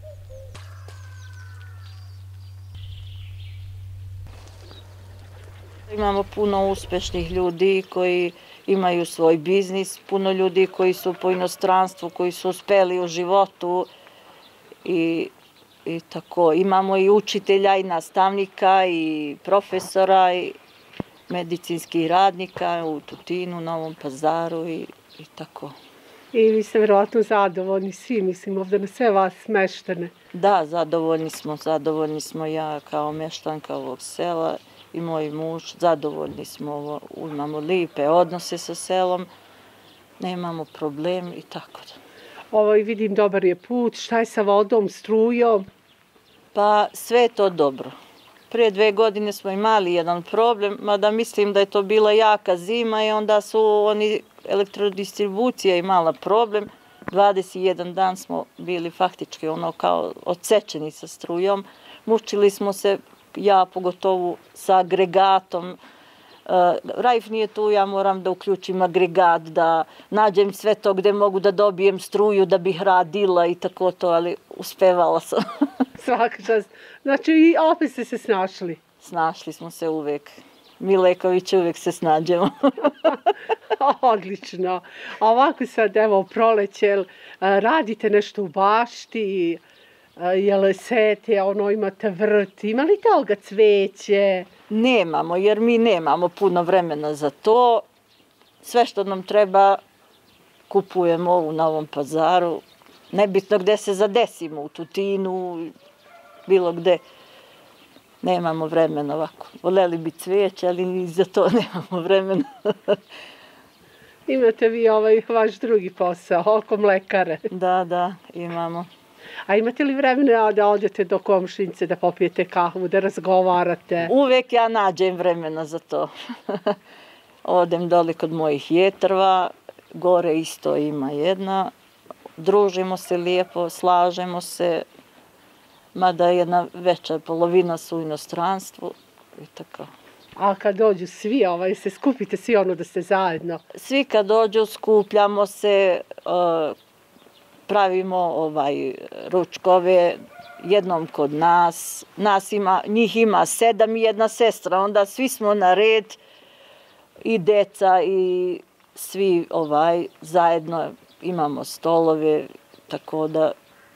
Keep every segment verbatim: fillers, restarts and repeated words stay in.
Imamo puno uspešnih ljudi koji imaju svoj biznis, puno ljudi koji su po inostranstvu, koji su uspeli u životu i, i tako. Imamo i učitelja i nastavnika i profesora i medicinskih radnika u Tutinu, Novom Pazaru i, i tako. I vi ste verovatno zadovoljni svi, mislim, ovde na sve vas meštane. Da, zadovoljni smo, zadovoljni smo ja kao meštanka ovog sela i moj muž, zadovoljni smo, imamo lipe odnose sa selom, nemamo problem i tako da. Ovo vidim, dobar je put, šta je sa vodom, strujom? Pa sve je to dobro. Prije dve godine smo imali jedan problem, mada mislim da je to bila jaka zima i onda su oni, elektrodistribucija imala problem. dvadeset jedan dan smo bili faktički ono kao odsečeni sa strujom. Mučili smo se, ja pogotovo sa agregatom. Rajf nije tu, ja moram da uključim agregat, da nađem sve to gde mogu da dobijem struju da bih radila i tako to, ali uspevala sam. Svaka čast. Znači i opet ste se snašli. Snašli smo se uvek. Mi Lekovići uvek se snađemo. Odlično. A ovako sad, evo, proleće, radite nešto u bašti, jel sete, ono, imate vrt, ima li toga cveće? Nemamo, jer mi nemamo puno vremena za to. Sve što nam treba kupujemo u Novom Pazaru. Nebitno gde se zadesimo, u Tutinu, bilo gde. Nemamo vremena ovako. Voleli bi cveće, ali ni za to nemamo vremena. Imate vi ovaj vaš drugi posao, oko mlekare. Da, da, imamo. A imate li vremena da odete do komšinice, da popijete kahu, da razgovarate? Uvek ja nađem vremena za to. Odem dole kod mojih jetrva, gore isto ima jedna. Družimo se lijepo, slažemo se, mada jedna veća polovina su u inostranstvu i tako. A kad dođu svi, ovaj, se skupite svi ono da ste zajedno? Svi kad dođu, skupljamo se, pravimo ovaj ručkove jednom kod nas. Nas ima, njih ima sedam i jedna sestra, onda svi smo na red, i deca i svi ovaj zajedno imamo stolove, tako da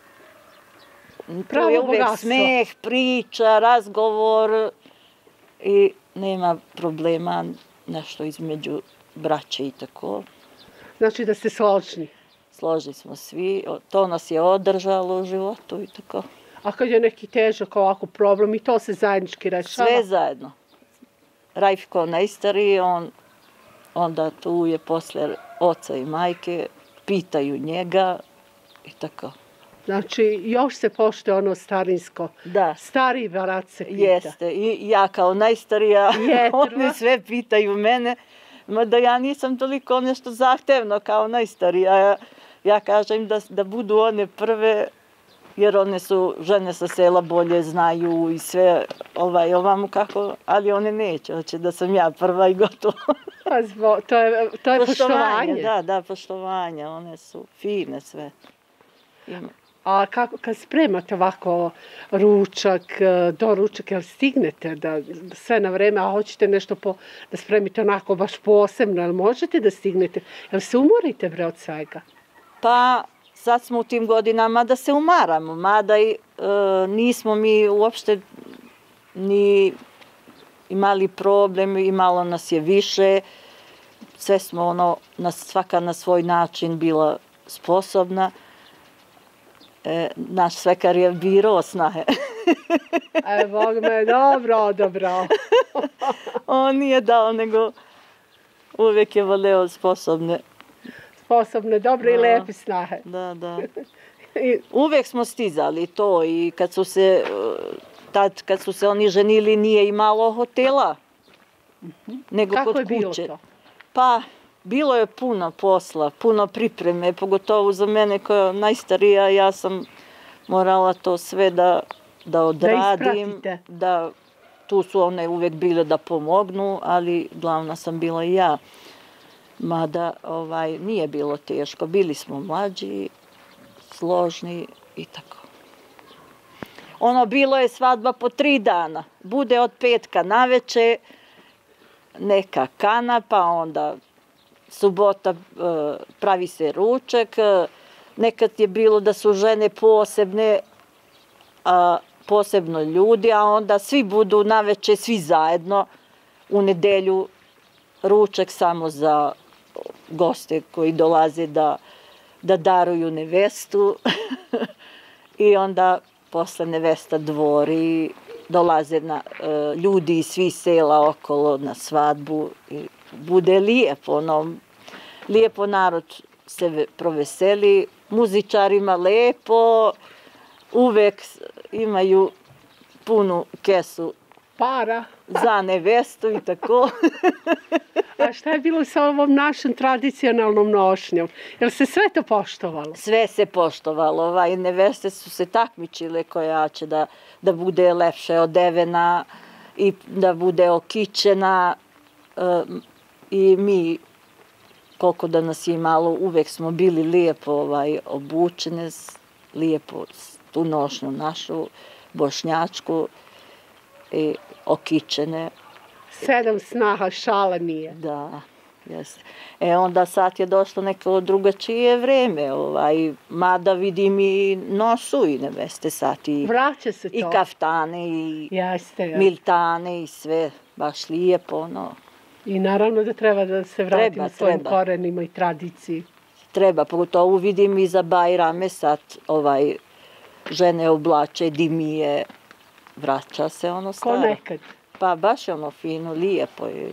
to je uvek smeh, priča, razgovor i nema problema nešto između braće i tako. Znači da ste složni? Složni smo svi, to nas je održalo u životu i tako. A kad je neki težak ovako problem i to se zajednički rešava? Sve zajedno. Rajfko najstariji, on onda tu je posle oca i majke, pitaju njega i tako. Znači, još se poštuje ono starinsko. Da. Stari brat se pita. Jeste. I ja kao najstarija, oni sve pitaju mene, mada ja nisam toliko nešto zahtevno kao najstarija. Ja, ja kažem da, da budu one prve, jer one su žene sa sela, bolje znaju i sve ovaj, ovamo kako, ali one neće, hoće da sam ja prva i gotovo. Pa zbog, to je, to je poštovanje. Da, da, poštovanje, one su fine sve. Ima. A kako, kad spremate ovako ručak, doručak, jel stignete da sve na vreme, a hoćete nešto po, da spremite onako baš posebno, jel možete da stignete? Jel se umorite bre od svega? Pa sad smo u tim godinama da se umaramo, mada i, e, nismo mi uopšte ni imali problem, imalo nas je više, sve smo ono, na, svaka na svoj način bila sposobna. E, naš svekar je birao snahe. E, Bog me dobro odobrao. On nije dao, nego uvijek je voleo sposobne. Sposobne, dobre da, i lepe snahe. Da, da. Uvijek smo stizali to i kad su se, tad kad su se oni ženili nije imalo hotela, nego kako kod je bilo kuće. To? Pa, bilo je puno posla, puno pripreme, pogotovo za mene koja je najstarija, ja sam morala to sve da, da odradim. Da da, tu su one uvek bile da pomognu, ali glavna sam bila i ja. Mada ovaj, nije bilo teško, bili smo mlađi, složni i tako. Ono, bilo je svadba po tri dana. Bude od petka naveče, neka kanapa, onda subota pravi se ručak. Nekad je bilo da su žene posebne, a, posebno ljudi, a onda svi budu naveče, svi zajedno. U nedelju ručak samo za goste koji dolaze da, da daruju nevestu. I onda posle nevesta dvori, dolaze na, e, ljudi iz svih sela okolo na svadbu. I bude lijepo, ono, lijepo narod se proveseli, muzičarima lepo, uvek imaju punu kesu para za nevestu i tako. A šta je bilo sa ovom našom tradicionalnom nošnjom? Jel se sve to poštovalo? Sve se poštovalo. Ovaj, neveste su se takmičile koja će da, da bude lepše odevena i da bude okićena. E, I mi, koliko da nas je malo, uvek smo bili lijepo ovaj, obučene, lijepo tu nošnju našu, bošnjačku, i okićene. Sedam snaha šala nije. Da, jeste. E onda sad je došlo neko drugačije vreme, ovaj, mada vidim i nosu i neveste sad i, Vraća se to. i kaftane i Jeste, jeste. miltane i sve, baš lijepo, no. I naravno da treba da se vratimo Treba, svojim treba. korenima i tradiciji. Treba, pogotovo vidim i za Bajrame sad ovaj, žene oblače, dimije, vraća se ono Ko staro. nekad. Pa baš je ono fino, lijepo je.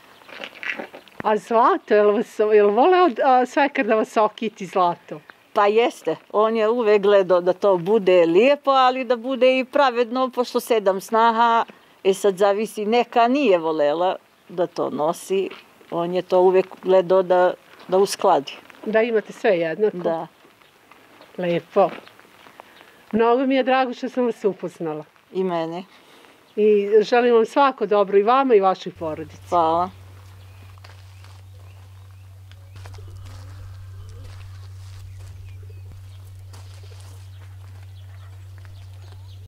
A zlato, jel, vas, jel voleo a, svekar da vas okiti zlato? Pa jeste, on je uvek gledao da to bude lijepo, ali da bude i pravedno, pošto sedam snaha, e sad zavisi, neka nije volela da to nosi, on je to uvek gledao da, da uskladi. Da imate sve jednako? Da. Lepo. Mnogo mi je drago što sam vas upoznala. I mene. I želim vam svako dobro i vama i vašoj porodici. Hvala.